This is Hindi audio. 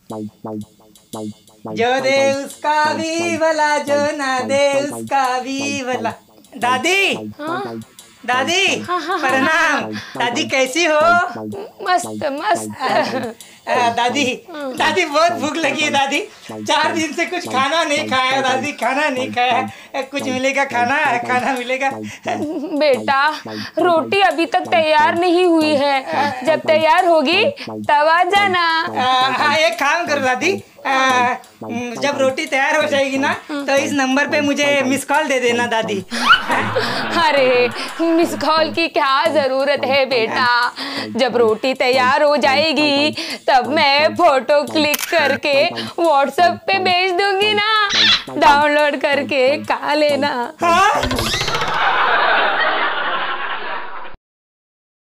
जो दे उसका भी भला, जो ना दे उसका भी भला। दादी, दादी प्रणाम। दादी कैसी हो? मस्त मस्त। दादी, दादी बहुत भूख लगी है दादी। 4 दिन से कुछ खाना नहीं खाया दादी, खाना नहीं खाया। कुछ मिलेगा खाना? खाना मिलेगा? बेटा, रोटी अभी तक तैयार नहीं हुई है, जब तैयार होगी तब आ जाना। हाँ, एक काम करो दादी, जब रोटी तैयार हो जाएगी ना तो इस नंबर पे मुझे मिस कॉल दे देना दादी। अरे मिस कॉल की क्या जरूरत है बेटा, जब रोटी तैयार हो जाएगी तब मैं फोटो क्लिक करके व्हाट्सएप पे भेज दूंगी ना, डाउनलोड करके खा लेना। हाँ?